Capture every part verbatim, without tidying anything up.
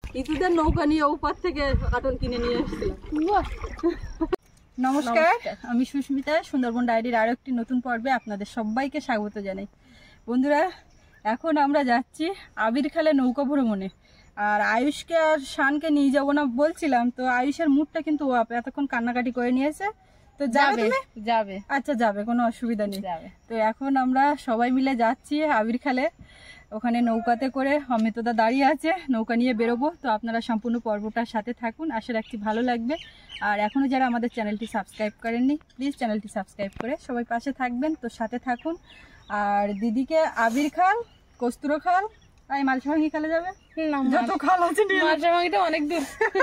ইতুদের নৌকা নিয়ে ওপার থেকে কার্টন কিনে নিয়ে এসেছিলাম। নমস্কার, আমি সুস্মিতা। সুন্দরবন ডায়েরির আরো একটি নতুন পর্বে আপনাদের সবাইকে স্বাগত জানাই। বন্ধুরা, এখন আমরা যাচ্ছি আবির খালে নৌকা ভ্রমণে। আর আয়ুষকে আর শানকে নিয়ে যাবো না বলছিলাম, তো আয়ুষের মুডটা কিন্তু এতক্ষণ কান্নাকাটি করে নিয়েছে। তো যাবে যাবে আচ্ছা যাবে, কোনো অসুবিধা নেই। তো এখন আমরা সবাই মিলে যাচ্ছি আবির খালে। ওখানে নৌকাতে করে অমিতদা দাঁড়িয়ে আছে, নৌকা নিয়ে বেরোবো। তো আপনারা সম্পূর্ণ পর্বটার সাথে থাকুন, আশা রাখছি ভালো লাগবে। আর এখনও যারা আমাদের চ্যানেলটি সাবস্ক্রাইব করেননি, প্লিজ চ্যানেলটি সাবস্ক্রাইব করে সবাই পাশে থাকবেন। তো সাথে থাকুন। আর দিদিকে আবির খাল, কস্তুর খাল, এই মালসাভাঙ্গি খালে যাবে, যত খাল আছে মালসাভাঙ্গিটা অনেক দূর।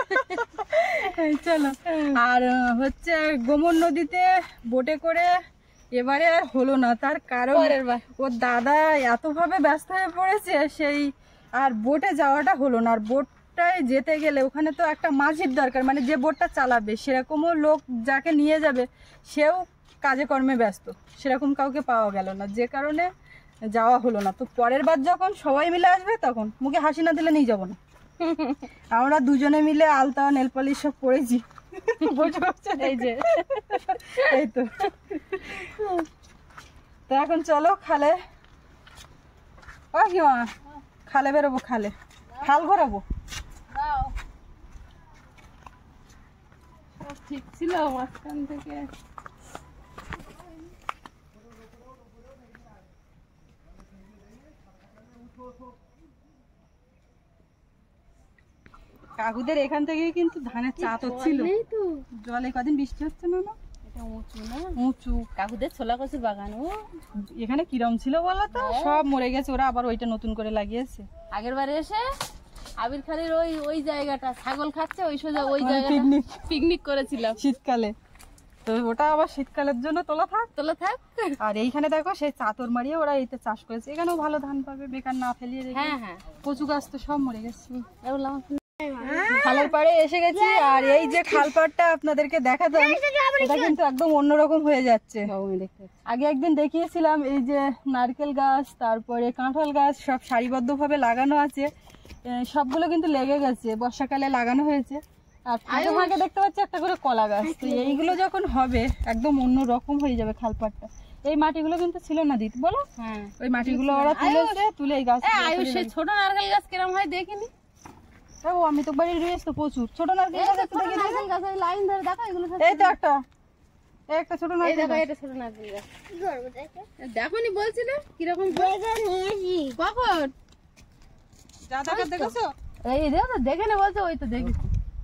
চলো। আর হচ্ছে গোমর নদীতে বোটে করে এবারে আর হলো না, তার কারণ ওর দাদা এতভাবে ব্যস্ত হয়ে পড়েছে, সেই আর বোটে যাওয়াটা হলো না। আর বোটটায় যেতে গেলে ওখানে তো একটা মাঝির দরকার, মানে যে বোটটা চালাবে সেরকমও লোক যাকে নিয়ে যাবে সেও কাজে কর্মে ব্যস্ত, সেরকম কাউকে পাওয়া গেল না, যে কারণে যাওয়া হলো না। তো পরের বার যখন সবাই মিলে আসবে তখন মুখে হাসি না দিলে নিয়ে যাবো না। আমরা দুজনে মিলে আলতা নেল পালিশ সব পরেছি, এই যে এই তো। তো এখন চলো খালে, ও কি মা, খালে বেরোবো, খালে খাল ঘোরাবো। ঠিক ছিল মাঝখান থেকে। কাকুদের এখান থেকে কিন্তু ধানের চাষ হচ্ছিল, জলে কদিন বৃষ্টি হচ্ছে না, উঁচু না উঁচু। কাকুদের ছোলা কচুর বাগান ও এখানে কিরম ছিল বলো তো, সব মরে গেছে, ওরা আবার ওইটা নতুন করে লাগিয়েছে। আগের বারে এসে আবির খালের ওই ওই জায়গাটা ছাগল খাচ্ছে, ওই সোজা ওই জায়গাটা পিকনিক পিকনিক করেছিলাম শীতকালে। তো ওটা আবার শীতকালের জন্য তোলা থাক তোলা থাক। আর এইখানে দেখো সেই চাতর মারিয়ে ওরা এইতে চাষ করেছে, এখানেও ভালো ধান পাবে, বেকার না ফেলিয়ে। হ্যাঁ হ্যাঁ, কচু গাছ তো সব মরে গেছে। খালের পাড়ে এসে গেছি। আর এই যে খাল পাড়টা আপনাদেরকে দেখাতাম, এটা কিন্তু একদম অন্যরকম হয়ে যাচ্ছে। আগে একদিন দেখিয়েছিলাম, এই যে নারকেল গাছ, তারপরে কাঁঠাল গাছ সব সারিবদ্ধ ভাবে লাগানো আছে, সবগুলো কিন্তু লেগে গেছে, বর্ষাকালে লাগানো হয়েছে। আর ফাঁকে ফাঁকে দেখতে পাচ্ছি একটা করে কলা গাছ। তো এইগুলো যখন হবে একদম অন্য রকম হয়ে যাবে খাল পাড়টা। এই মাটিগুলো কিন্তু ছিল না দিত, বলো? হ্যাঁ, ওই মাটিগুলো ওরা তুলেছে, তুলে এই গাছ। ছোট নারকেল গাছ কিরম হয় দেখিনি? ও আমি তো বাড়ি রয়েছে তো প্রচুর ছোট নারকেল গাছ। নারকেল গাছ ওই লাইন ধরে দেখো, এগুলো এই তো একটা এই একটা ছোট নারকেল গাছ, এটা ছোট নারকেল গাছ। কি করব দেখো, দেখোনি বলছিল কিরকম দেখে নিয়েছি। কখন যা দেখা দেখছো? এই দেখো তো, দেখে না বলছো, ওই তো দেখেছি।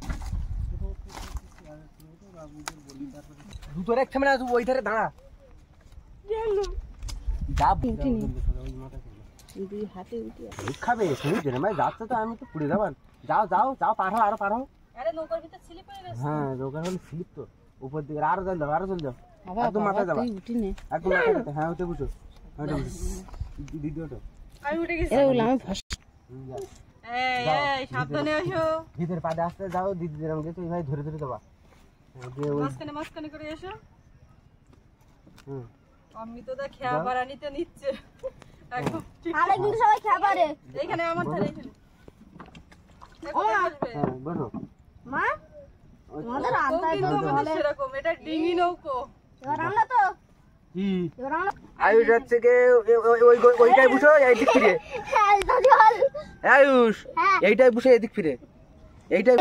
দুটো রেখে মানে ওই ধারে দাঁড়া গেল যা উঠিনি দুই হাতে উঠি খাবে তুমি জেনে মানে যাচ্ছে তো, আমি তো পুড়ে যাবো। যাও যাও যাও, পার হও, আরো পার হও। আরে নৌকার ভিতর স্লিপ হয়ে গেছে। হ্যাঁ, নৌকার হলে স্লিপ তো উপর দিকে। আরো জল দাও, আরো জল দাও, একদম মাথায় যাবা। উঠিনি একদম মাথায়। হ্যাঁ, উঠে বুঝো, উঠে বুঝো দিদি ওঠো। আমি উঠে গেছি। এই বললাম আমি ফস। এই এই সাবধানে এসো। দিদির পাড়ে আসতে যাও, দিদি যেরকম গেছে ওইভাবে ধরে ধরে যাবা। মাঝখানে মাঝখানে করে এসো। হুম, আমি তো দা খেয়া বাড়া নিতে নিচ্ছে একদম। আরে কিন্তু সবাই খেয়া পারে। এইখানে আমার ধারে, এইখানে দেখো আসবে। হ্যাঁ, বসো মা। আমাদের আন্দাজ তো বলে এরকম, এটা ডিঙি নৌকো। এবার আমরা তো কি এবার আমরা আয়ুষ যাচ্ছে কে ওই ওই ওইটাই বসো, এইদিক ফিরে। হ্যাঁ তো চল আয়ুষ, এইটাই বসে এদিক ফিরে, এইটাই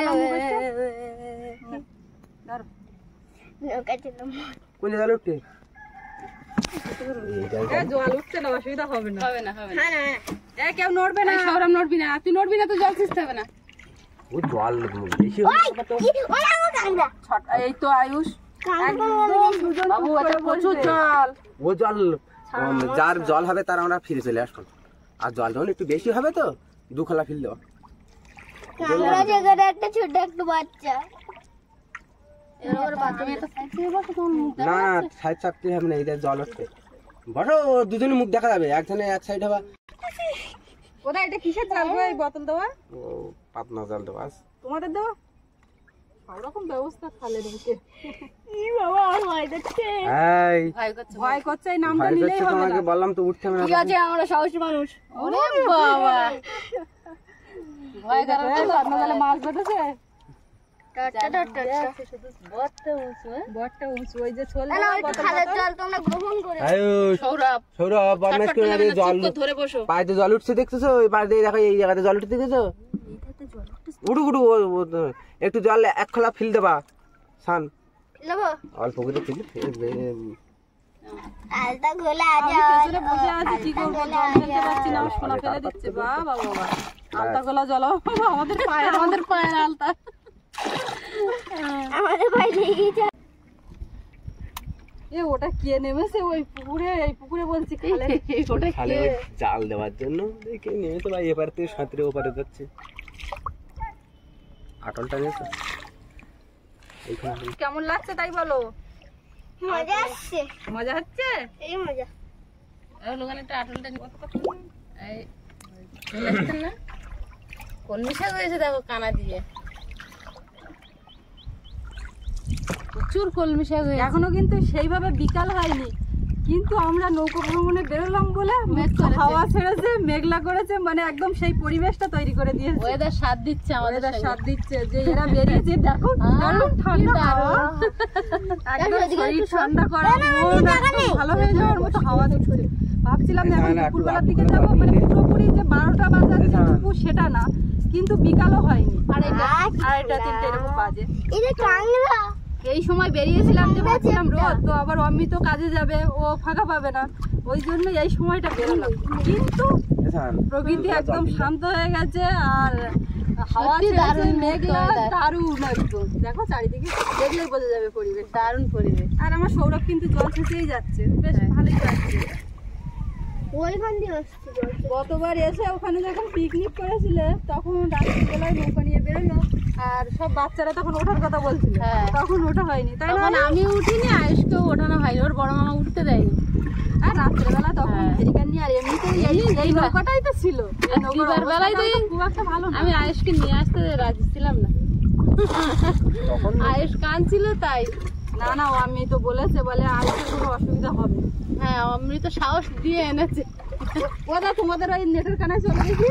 নৌকা চললাম। কোন জল উঠতে? জল উঠতে না, অসুবিধা হবে না। হবে না হবে না। হ্যাঁ হ্যাঁ, কেউ নড়বে না, সৌরভ নড়বি না, তুই নড়বি না তো জল ছিঁচতে হবে না। ও জল বেশি এই তো আয়ুষ বাবু, এটা প্রচুর জল। ও জল যার জল হবে তার আমরা ফিরে চলে আসবো। আর জল যখন একটু বেশি হবে তো দু খালা ফিল দেবো। একটা ছোট একটা বাচ্চা না, সাইড চাপতে হবে না, এই জল হচ্ছে। বসো, দুজনে মুখ দেখা যাবে, একজনে এক সাইড হবে। ওটা এটা কিসের জল গো, এই বোতল দেওয়া? ও পাতনা জল দেওয়া তোমাদের দেওয়া? সব রকম ব্যবস্থা খালে ঢুকে। ই বাবা, আমার ভয় করছে। এই ভয় করছে, এই নামটা নিলেই হবে না। তোমাকে বললাম তো উঠতে হবে না। ঠিক আছে, আমরা সাহসী মানুষ। ওরে বাবা, ভয় করো তো রান্না গেলে মাছ বেঁধেছে টাটা টাটা শুধু বটটা উঁচু বটটা উঁচু ওই যে ছোলা না ওই খালের জল তোমরা গ্রহণ করে আয়ুষ সৌরভ সৌরভ বদমাশ করে না, এই জল ধরে বসো পায়েতে জল উঠছে দেখতেছো? ওই পায়ে দিয়ে দেখো এই জায়গাতে জল উঠতে দেখেছো? এইটাতে জল উঠু উঠু ও- ও- ও- একটু জল এক খোলা ফিল দেবা সান নেবো অল্প করে ফিল আলতা গোলা আমি আজা পেছনে বসে আছি কি করবো জল ফেলতে পারছি না সোনা ফেলে দিচ্ছে বাবা বাবা আলতা গোলা জল আমাদের পায়ে আমাদের পায়ের আলতা আমাদের ভাই লেগে যা এ ওটা কে নেমেছে ওই পুকুরে এই পুকুরে বলছি খালে ওটা খালে ওই জাল দেওয়ার জন্য দেখে নেমেছে ভাই, এপার থেকে সাঁতরে ওপারে যাচ্ছে। আটলটা নিয়েছো? এইখানে কেমন লাগছে তাই বলো? মজা আসছে মজা হচ্ছে? এই মজা এই লোকানে একটা আটলটা এই লাগছে না কলমি শাক হয়েছে দেখো কানা দিয়ে প্রচুর কলমি শাক হয়েছে। এখনো কিন্তু সেইভাবে বিকাল হয়নি, কিন্তু আমরা নৌকো ভ্রমণে বেরোলাম বলে হাওয়া ছেড়েছে, মেঘলা করেছে, মানে একদম সেই পরিবেশটা তৈরি করে দিয়েছে। ওয়েদার সাথ দিচ্ছে, আমাদের সাথ দিচ্ছে যে এরা বেরিয়েছে। দেখো দারুণ ঠান্ডা হাওয়া, একদম শরীর ঠান্ডা করা, মন একদম ভালো হয়ে যাওয়ার মতো হাওয়া দিচ্ছে। ভাবছিলাম যে এখন দুপুরবেলার দিকে যাবো, মানে পুরোপুরি যে বারোটা বাজার দুপুর সেটা না, কিন্তু বিকালও হয়নি, আড়াইটা আড়াইটা তিনটে এরকম বাজে। এটা কাংলা এই সময় বেরিয়েছিলাম যে ভাবছিলাম রোদ তো, আবার অমিত কাজে যাবে, ও ফাঁকা পাবে না, ওই জন্য এই সময়টা বেরোলাম। কিন্তু প্রকৃতি একদম শান্ত হয়ে গেছে, আর হাওয়া ছেড়েছে, মেঘলা, দারুণ একদম। দেখো চারিদিকে দেখলেই বোঝা যাবে পরিবেশ, দারুণ পরিবেশ। আর আমার সৌরভ কিন্তু জল ছেঁচেই যাচ্ছে, বেশ ভালোই যাচ্ছে। ওইখান দিয়ে আসছে জল। গতবার এসে ওখানে যখন পিকনিক করেছিলে তখন রাত্রিবেলায় নৌকা নিয়ে বেরোলো, আর সব বাচ্চারা তখন ওঠার কথা বলছিল, তখন ওঠা হয়নি, তাই না? আমি উঠিনি, আয়ুষকেও ওঠানো হয়নি, ওর বড় মামা উঠতে দেয়নি। আর রাত্রেবেলা তখন ফেরিকার নিয়ে, আর এমনিতেই এই নৌকাটাই তো ছিল, দিবার বেলায় তো খুব একটা ভালো না। আমি আয়ুষকে নিয়ে আসতে রাজি ছিলাম না, আয়ুষ কাঁদছিল তাই। না না, ও আমি তো বলেছে, বলে আয়ুষের কোনো অসুবিধা হবে। হ্যাঁ, আমি তো সাহস দিয়ে এনেছে। ওদা তোমাদের ওই নেটের কানায় চলে গেছি,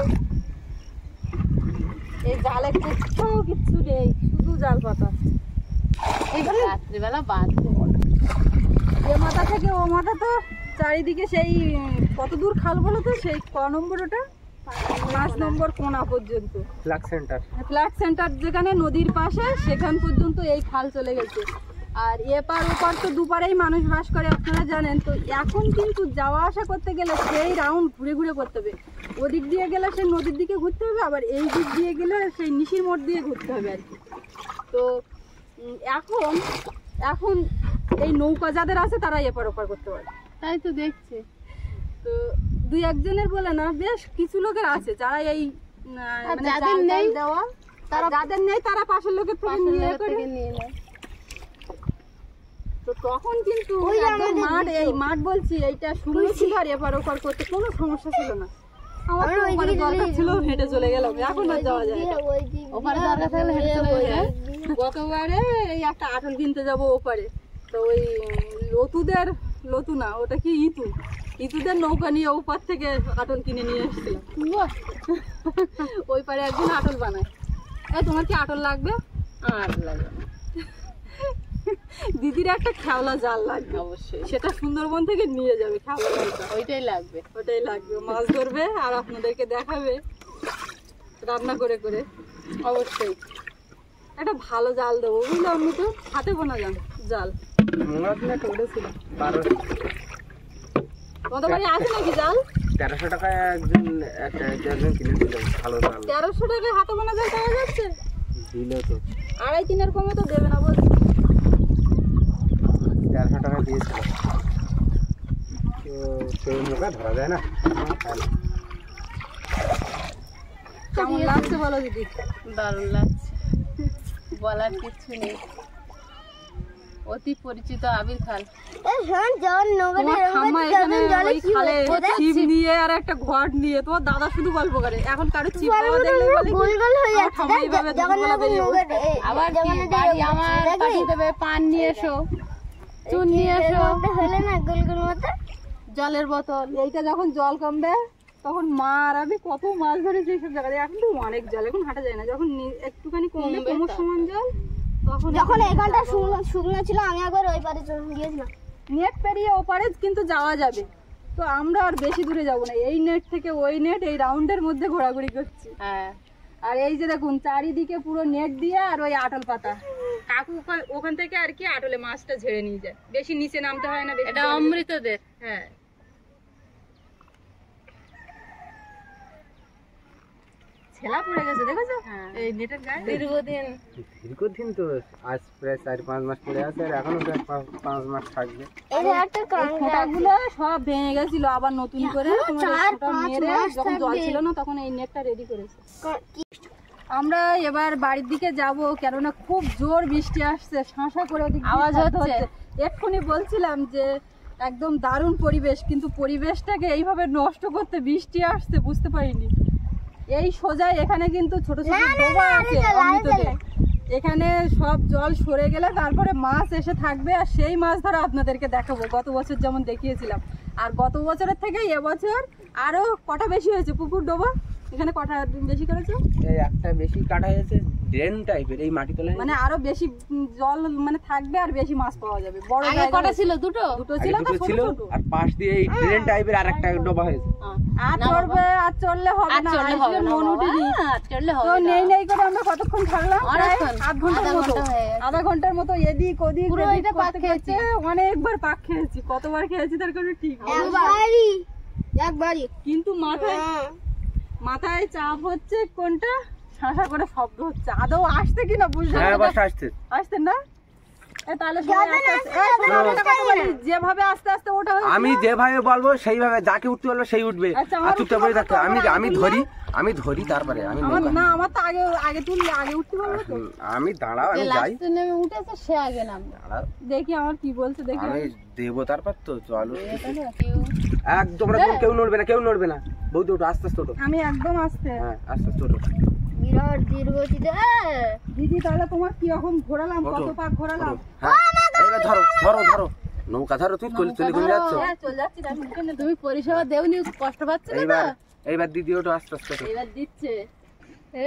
এই জালে কোথাও কিচ্ছু নেই, শুধু জাল পাতা। এই রাত্রিবেলা বাঁধতে এ মাথা থেকে ও মাথা তো চারিদিকে সেই কত দূর খাল বলো তো, সেই ক নম্বর ওটা পাঁচ নম্বর কোনা পর্যন্ত ফ্ল্যাগ সেন্টার। ফ্ল্যাগ সেন্টার যেখানে নদীর পাশে, সেখান পর্যন্ত এই খাল চলে গেছে। আর এপার ওপার তো দুপারেই মানুষ বাস করে, আপনারা জানেন তো। এখন কিন্তু যাওয়া আসা করতে গেলে সেই রাউন্ড ঘুরে ঘুরে করতে হবে, ওদিক দিয়ে গেলে সেই নদীর দিকে ঘুরতে হবে, আবার এই দিক দিয়ে গেলে সেই নিশির মোড় দিয়ে ঘুরতে হবে আর কি। তো এখন এখন এই নৌকা যাদের আছে তারা এপার ওপার করতে পারে, তাই তো দেখছে। তো দুই একজনের বলে না, বেশ কিছু লোকের আছে যারা এই মানে যাদের নেই দেওয়া, তারা যাদের নেই তারা পাশের লোকের থেকে নিয়ে করে নিয়ে নেয়। তো তখন কিন্তু একদম মাঠ, এই মাঠ বলছি, এইটা শুকনো ছিল, আর এপার ওপার করতে কোনো সমস্যা ছিল না। আমার তো ওপারে দরকার ছিল, হেঁটে চলে গেলাম, এখন আর যাওয়া যায় না। ওপারে দরকার থাকলে হেঁটে চলে যায়। গতবারে এই একটা আটল কিনতে যাবো ওপারে, তো ওই লতুদের, লতু না ওটা কি, ইতু, ইতুদের নৌকা নিয়ে ওপার থেকে আটল কিনে নিয়ে এসেছিলাম। ওই পারে একদিন আটল বানায়। এই তোমার কি আটল লাগবে? আটল লাগবে না, দিদির একটা খেওলা জাল লাগবে অবশ্যই, সেটা সুন্দরবন থেকে নিয়ে যাবে খেওলা জালটা, ওইটাই লাগবে, ওটাই লাগবে। মাছ ধরবে আর আপনাদেরকে দেখাবে রান্না করে করে। অবশ্যই একটা ভালো জাল দেবো, বুঝলে? আমি তো হাতে বোনা জাল জাল তোমাদের বাড়ি আছে নাকি জাল? তেরোশো টাকায় একদিন একটা একজন কিনেছিল ভালো জাল। তেরোশো টাকায় হাতে বোনা জাল পাওয়া যাচ্ছে? দিলে তো আড়াই তিনের কমে তো দেবে না বলছি। তেরোশো টাকা দিয়েছিল, তো সেই নৌকা ধরা যায় না। কেমন লাগছে বলো দিদি? দারুণ লাগছে, বলার কিছু নেই। অতি পরিচিত আবির খাল। ছিপ নিয়ে আর একটা ঘট নিয়ে তোমার দাদা শুধু গল্প করে, এখন কারো ছিপ পাওয়া দেখলে আবার বাড়ি আমার পাঠিয়ে দেবে, পান নিয়ে এসো, চুন নিয়ে এসো, জলের বোতল। এইটা যখন জল কমবে তখন মা আর আমি কত মাছ ধরেছি এইসব জায়গায়। এখন তো অনেক জল, এখন হাঁটা যায় না। যখন নি- একটুখানি কমবে কোমর সমান জল তখন যখন এখানটা শুকনো শুকনো ছিল আমি একবার ওই পারে চলে গিয়েছিলাম। নেট পেরিয়ে ওপারে কিন্তু যাওয়া যাবে। তো আমরা আর বেশি দূরে যাব না, এই নেট থেকে ওই নেট, এই রাউন্ডের মধ্যে ঘোরাঘুরি করছি। হ্যাঁ আর এই যে দেখুন চারিদিকে পুরো নেট দিয়ে আর ওই আটল পাতা, কাকু ওখান- ওখান থেকে আর কি আটলে মাছটা ঝেড়ে নিয়ে যায়, বেশি নিচে নামতে হয় না। বেশি এটা জলে- অমৃতদের। হ্যাঁ ছেলা পড়ে গেছে দেখেছো এই নেটের গায়ে। দীর্ঘদিন দীর্ঘদিন তো আজ প্রায় চার পাঁচ মাস পরে আছে, আর এখনো প্রায় পাঁচ পাঁচ মাস থাকবে। এই যে একটা এই কাঁকড়া ফোঁটাগুলো সব ভেঙে গেছিল, আবার নতুন করে তোমার এই চার ফোঁটা পাঁচ মেরে মাস যখন জল থাকবে। ছিল না তখন এই নেটটা রেডি করেছে। কি আমরা এবার বাড়ির দিকে যাব, কেননা খুব জোর বৃষ্টি আসছে, শাঁসা করে ওদিক দিয়ে আওয়াজ শব্দ হচ্ছে। এক্ষুনি বলছিলাম যে একদম দারুণ পরিবেশ, কিন্তু পরিবেশটাকে এইভাবে নষ্ট করতে বৃষ্টি আসছে বুঝতে পারিনি। এই সোজাই এখানে কিন্তু ছোট ছোট ডোবা আছে অমৃততে। এখানে সব জল সরে গেলে তারপরে মাছ এসে থাকবে, আর সেই মাছ ধরা আপনাদেরকে দেখাবো, গত বছর যেমন দেখিয়েছিলাম। আর গত বছরের থেকে এবছর আরো কটা বেশি হয়েছে পুকুর ডোবা। এখানে কটা বেশি করেছে, এই একটা বেশি কাটা হয়েছে, ড্রেন টাইপের এই মাটি তোলা মানে আরো বেশি উম, জল মানে থাকবে আর বেশি মাছ পাওয়া যাবে। বড় আগে জায়গা কটা হয়েছে। ছিল? দুটো। দুটো ছিল তো, ছোট ছিল, ছোট। আর পাশ দিয়ে এই ড্রেন টাইপের আরেকটা ডোবা হয়েছে। আর চড়বে আর চড়লে হবে আর না, চললে হবে আইসের না মন বাবা, উঠেনি। আর চললে তো হবে না। নেই নেই করে আমরা কতক্ষণ থাকলাম, প্রায় অনেকক্ষণ, আধ ঘন্টার আধা মতো। ঘন্টা হয়ে গেছে। আধা ঘন্টার মতো এদিক ওদিক পুরো এদিক এটা পাক করতে খেয়েছি। করতে অনেকবার পাক খেয়েছি। কতবার খেয়েছি তার কোনো ঠিক নেই। একবারই একবারই কিন্তু মাথায় মাথায় চাপ হচ্ছে কোনটা, শাঁসা করে শব্দ হচ্ছে। আদৌ আসতে কিনা বুঝতে হ্যাঁ পারছি বাস না। আসছে। আসতে না এ তাহলে সবাই আস্তে আস্তে- এই শোনো, আমি একটা কথা বলি, যেভাবে আস্তে আস্তে ওঠা হয়েছিল, আমি যেভাবে বলবো সেইভাবে, যাকে উঠতে বলবো সেই উঠবে, আচ্ছা, আর আমার চুপচাপ করে উঠতে থাকতে। আমি বলবো, আমি আগে ধরি আমি ধরি তারপরে আমি আমার নৌকা- না আমার তো আগে আগে তুললে আগে উঠতে পারবো তো। হুম, আমি দাঁড়াও, আমি যাই লাস্টে নেমে উঠেছে সে আগে নামবে। দাঁড়াও, দেখি আমার কি বলছে দেখি। আমি দেবো তারপর তো জল উঠতেছে। একদম তোমরা কেউ নড়বে না, কেউ নড়বে না, বৌদি ওঠো, আস্তে আস্তে ওঠো। আমি একদম আসতে। হ্যাঁ আস্তে আস্তে ওঠো, বিরাট দীর্ঘতিতে দিদি তাহলে তোমার কি রকম ঘোরালাম, ওঠো, কত পাক ঘোরালাম। ওঠো। হ্যাঁ এবার ধরো ধরো ধরো নৌকা ধরো, তুমি চলে চলে কোন যাচ্ছ? হ্যাঁ চলে যাচ্ছি, তার মুখে না। তুমি পরিষেবা দেওনি, কষ্ট পাচ্ছ না তো? এইবার এইবার দিদি ওঠো, আস্তে আস্তে ওঠো। এবার দিচ্ছে। এ, এ,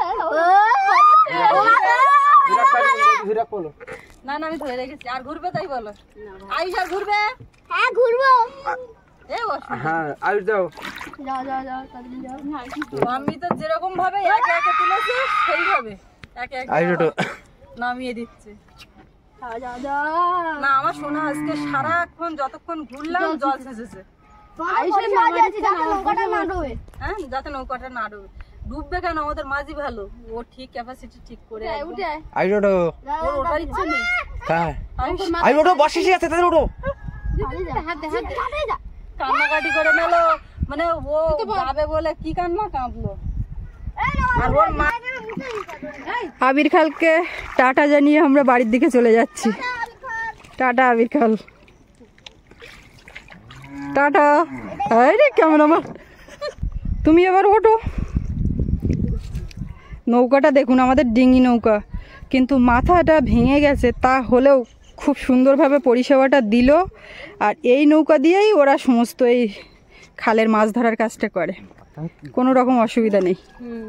বিরাট পারি, বৌদি বিরাট বলো। না না আমি ধরে রেখেছি। আর ঘুরবে তাই বলো, আইস আর ঘুরবে। হ্যাঁ ঘুরবো। এ বসো। হ্যাঁ আয়ুষ যাও। যাও যাও যাও তাড়াতাড়ি যাও। আমি তো যেরকম ভাবে একে একে তুলেছি সেইভাবে একে একে আয়ুষ ওঠো। নামিয়ে দিচ্ছে। যাও যাও যাও। না আমার শোনা আজকে সারাক্ষণ যতক্ষণ ঘুরলাম জল শেষেছে। আইসের নামা আছে যাতে নৌকাটা না ডোবে। হ্যাঁ যাতে নৌকাটা না ডুবে। ডুববে কেন, আমাদের মাঝি ভালো, ও ঠিক ক্যাপাসিটি ঠিক করে একদম। উঠে আয়। আয়ুষ ওঠো। ওর ওঠার ইচ্ছে নেই। হ্যাঁ আয়ুষ আয়ুষ ওঠো, বসে আছে তাদের ওঠো। হাতে হাতে তাড়াতাড়ি যা। কান্নাকাটি করে নিলো, মানে ও যাবে বলে কি কান্না কাঁদলো। আর ওর মা আবির খালকে টাটা জানিয়ে আমরা বাড়ির দিকে চলে যাচ্ছি। টাটা আবির খাল, টাটা। আরে কেমন আমার, তুমি এবার ওঠো। নৌকাটা দেখুন, আমাদের ডিঙি নৌকা, কিন্তু মাথাটা ভেঙে গেছে, তা হলেও খুব সুন্দরভাবে পরিষেবাটা দিল। আর এই নৌকা দিয়েই ওরা সমস্ত এই খালের মাছ ধরার কাজটা করে, কোনো রকম অসুবিধা নেই।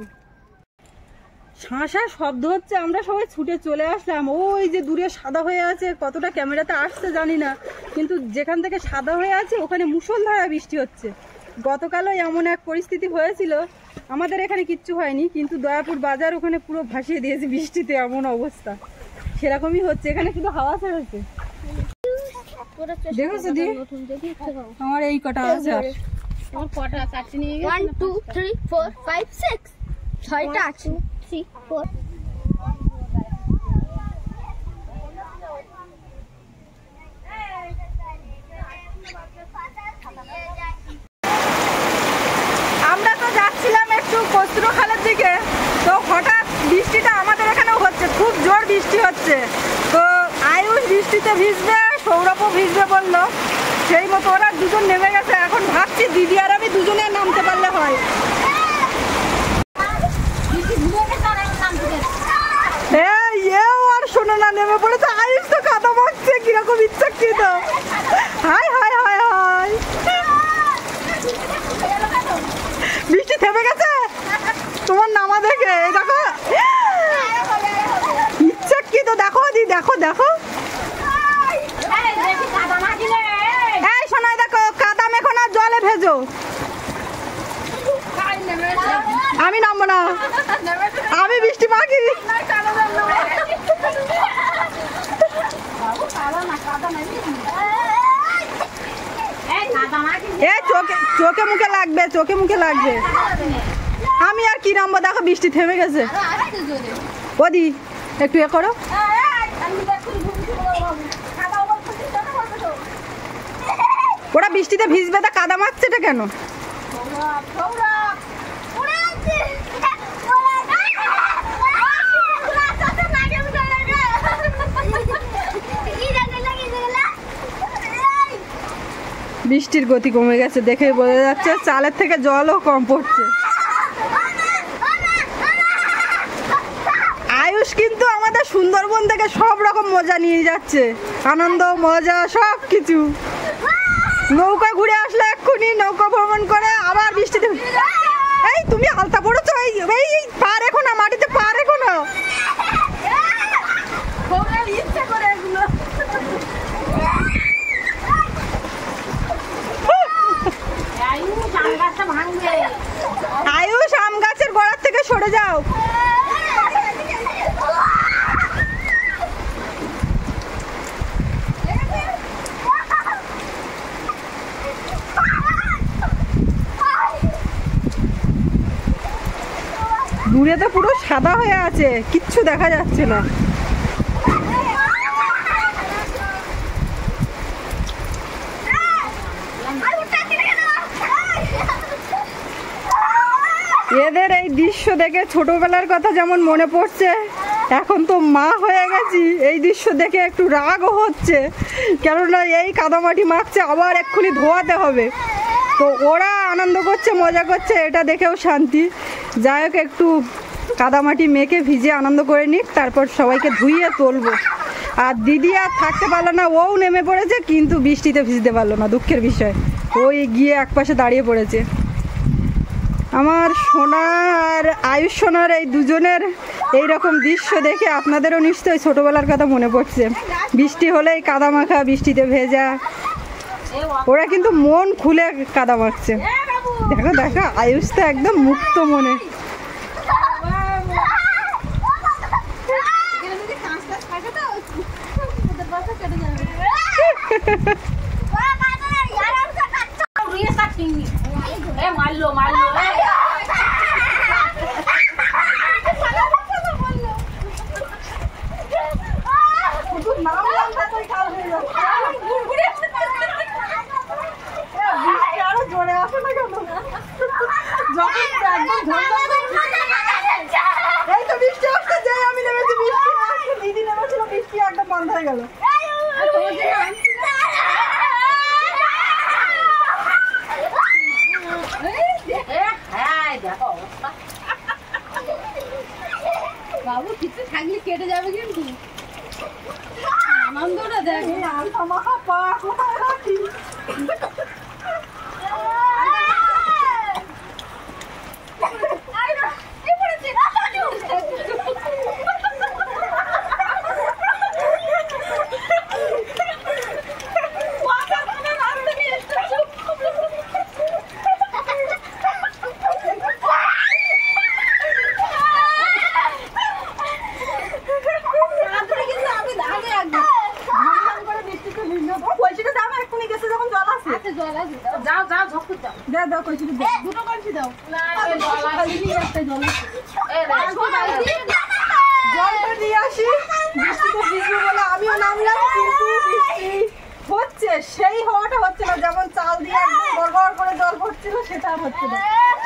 শাঁসা শব্দ হচ্ছে, আমরা সবাই ছুটে চলে আসলাম। ওই যে দূরে সাদা হয়ে আছে, কতটা ক্যামেরাতে আসছে জানি না, কিন্তু যেখান থেকে সাদা হয়ে আছে ওখানে মুষলধারা বৃষ্টি হচ্ছে। গতকালও এমন এক পরিস্থিতি হয়েছিল, আমাদের এখানে কিচ্ছু হয়নি, কিন্তু দয়াপুর বাজার ওখানে পুরো ভাসিয়ে দিয়েছে বৃষ্টিতে, এমন অবস্থা। সেরকমই হচ্ছে, এখানে শুধু হাওয়া ছেড়েছে। দেখেছো দি আমার এই কটা আছে। আর তোমার কটা চারটে নিয়ে গেছে? One two three four five six ছয়টা আছে। থ্রি ফোর আমরা তো যাচ্ছিলাম একটু কস্তুরো খালের দিকে, তো হঠাৎ বৃষ্টিটা আমাদের এখানেও হচ্ছে, খুব জোর বৃষ্টি হচ্ছে। তো আয়ুষ বৃষ্টিতে ভিজবে, সৌরভও ভিজবে বললো, সেই মতো ওরা দুজন নেমে গেছে। এখন ভাবছি দিদি আর আমি দুজনে নামতে পারলে হয়। এই এও আর শোনো না, নেমে পড়েছে। আয়ুষ তো কাদা মাখছে কিরকম ইচ্ছাকৃত। হাই হাই হাই হাই থেমে গেছে তোমার নামা দেখে। এই দেখো ইচ্ছা কি তো, দেখো দি দেখো দেখো। এই শোনাই দেখো, কাদা মেখো না, জলে ভেজো। আমি নামবো না, আমি বৃষ্টি মাখি। এ চোখে চোখে মুখে লাগবে, চোখে মুখে লাগবে। আমি আর কি নামবো, দেখো বৃষ্টি থেমে গেছে। ওদি একটু এ করো। ওরা বৃষ্টিতে ভিজবে, তা কাদা মাখছে এটা কেন? বৃষ্টির গতি কমে গেছে, দেখে বোঝা যাচ্ছে চালের থেকে জলও কম পড়ছে। আয়ুষ কিন্তু আমাদের সুন্দরবন থেকে সব রকম মজা নিয়ে যাচ্ছে, আনন্দ মজা সব কিছু। নৌকা ঘুরে আসলে এক্ষুনি নৌকা ভ্রমণ করে আবার বৃষ্টিতে। এই তুমি আলতা পড়েছো, এই এই পা রেখো না, মাটিতে পা রেখো না। আয়ুষ আম গাছের গোড়ার থেকে সরে যাও। দূরে তো পুরো সাদা হয়ে আছে, কিচ্ছু দেখা যাচ্ছে না। এদের এই দৃশ্য দেখে ছোটবেলার কথা যেমন মনে পড়ছে, এখন তো মা হয়ে গেছি, এই দৃশ্য দেখে একটু রাগও হচ্ছে, কেননা এই কাদামাটি মাখছে, আবার এক্ষুনি ধোয়াতে হবে। তো ওরা আনন্দ করছে, মজা করছে, এটা দেখেও শান্তি। যাই হোক, একটু কাদামাটি মেখে ভিজে আনন্দ করে নিক, তারপর সবাইকে ধুইয়ে তুলবো। আর দিদি আর থাকতে পারলো না, ওও নেমে পড়েছে, কিন্তু বৃষ্টিতে ভিজতে পারলো না, দুঃখের বিষয়। ওই গিয়ে একপাশে দাঁড়িয়ে পড়েছে। আমার সোনা আর আয়ুষ সোনার এই দুজনের এইরকম দৃশ্য দেখে আপনাদেরও নিশ্চয়ই ছোটবেলার কথা মনে পড়ছে। বৃষ্টি হলেই কাদা মাখা, বৃষ্টিতে ভেজা। ওরা কিন্তু মন খুলে কাদা মাখছে। দেখো দেখো, আয়ুষ তো একদম মুক্ত মনে। মারলো মারলো আরো জোরে আসে না কেন? যখন এই তো বৃষ্টি আসছে, যাই আমি নেমেছি, বৃষ্টি আসছে, দিদি নেমেছিল, বৃষ্টি একদম বন্ধ হয়ে গেল। বাবু কিছু থাকলে কেটে যাবে, কিন্তু আনন্দটা দেখ। পা কোথায় রাখি? যাও যাও ঝকু যাও, দাও দাও কইছি দাও, দুটো কলসি দাও। না জলটা দিয়ে আসি, বৃষ্টিতে ভিজবো বলে আমিও নামলাম, কিন্তু বৃষ্টি হচ্ছে, সেই হওয়াটা হচ্ছে না। যেমন চাল দিয়ে একদম গড়গড় করে জল পড়ছিল, সেটা আর হচ্ছে না।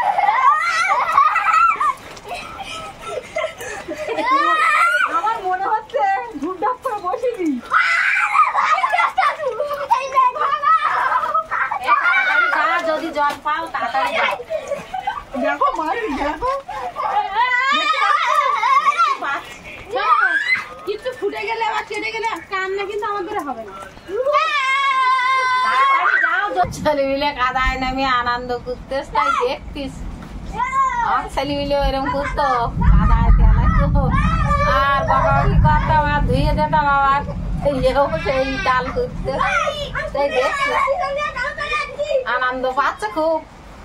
আমার মনে হচ্ছে ঝুপঝাপ করে বসিয়ে দিই। যদি জল পাও তাড়াতাড়ি দেখো মাছ, দেখো কিছু ফুটে গেলে বা কেটে গেলে কান্না কিন্তু আমাদের হবে না। যাও ছেলে মিলে কাদায় নামে আনন্দ করতেছ, তাই দেখতিস। আমার ছেলে মিলে এরকম করতো কাদায় তেলাইতো আর বাবা কি করতাম আর ধুয়ে যেতাম আবার এও সেই ডাল করতে সেই দেখছি আনন্দ পাচ্ছে খুব।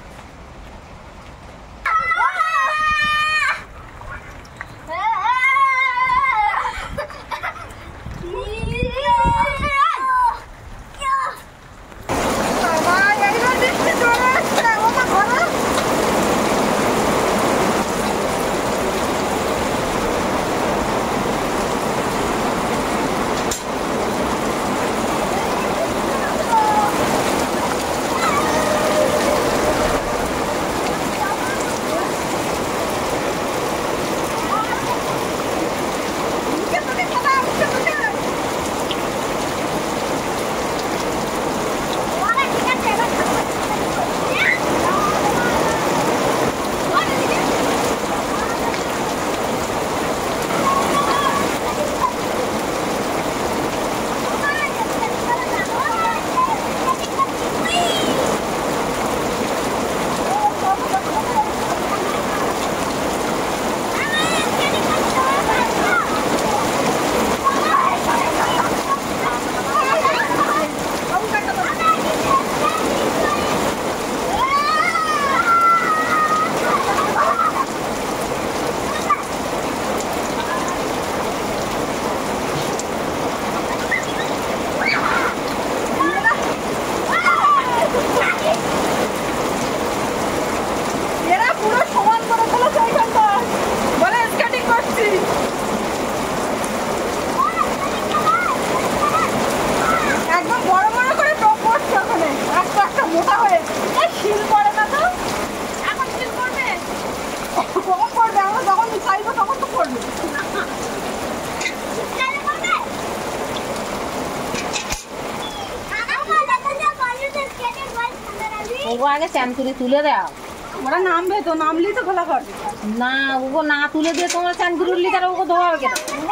আগে চ্যান করে তুলে দাও, ওরা নামবে তো, নামলেই তো খোলা করবে না ওগো না তুলে দিয়ে তোমার চ্যান করে উঠলি তারা ওগো ধোয়া হবে কেন?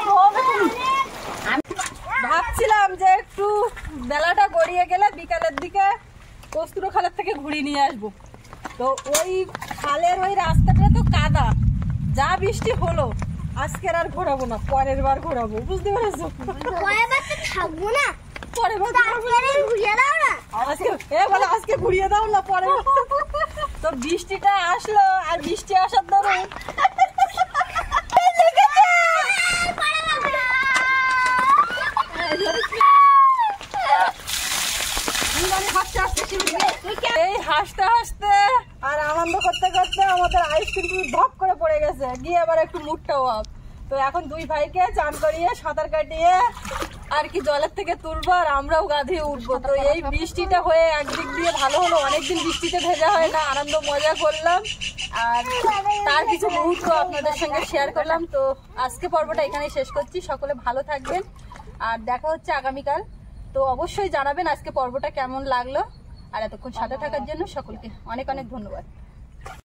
আমি ভাবছিলাম যে একটু বেলাটা গড়িয়ে গেলে বিকালের দিকে কস্তুরো খালের থেকে ঘুরিয়ে নিয়ে আসবো। তো ওই খালের ওই রাস্তাটা তো কাদা, যা বৃষ্টি হলো আজকের আর ঘোরাবো না, পরের বার ঘোরাবো, বুঝতে পেরেছো? থাকবো না, পরের বার ঘুরিয়ে দাও না আজকে, এ বলে আজকে ঘুরিয়ে দাও না পরের বার। তো বৃষ্টিটা আসলো আর বৃষ্টি আসার দরুন এই হাসতে হাসতে আর আনন্দ করতে করতে আমাদের আইসক্রিম ধপ করে পড়ে গেছে, গিয়ে আবার একটু মুডটাও আপ। তো এখন দুই ভাইকে চান করিয়ে সাঁতার কাটিয়ে আর কি জলের থেকে তুলবো আর আমরাও গাধিয়ে উঠবো। তো এই বৃষ্টিটা হয়ে একদিক দিয়ে ভালো হলো, অনেকদিন বৃষ্টিতে ভেজা হয় না, আনন্দ মজা করলাম আর তার কিছু মুহূর্ত আপনাদের সঙ্গে শেয়ার করলাম। তো আজকে পর্বটা এখানেই শেষ করছি, সকলে ভালো থাকবেন আর দেখা হচ্ছে আগামীকাল। তো অবশ্যই জানাবেন আজকে পর্বটা কেমন লাগলো আর এতক্ষণ সাথে থাকার জন্য সকলকে অনেক অনেক ধন্যবাদ।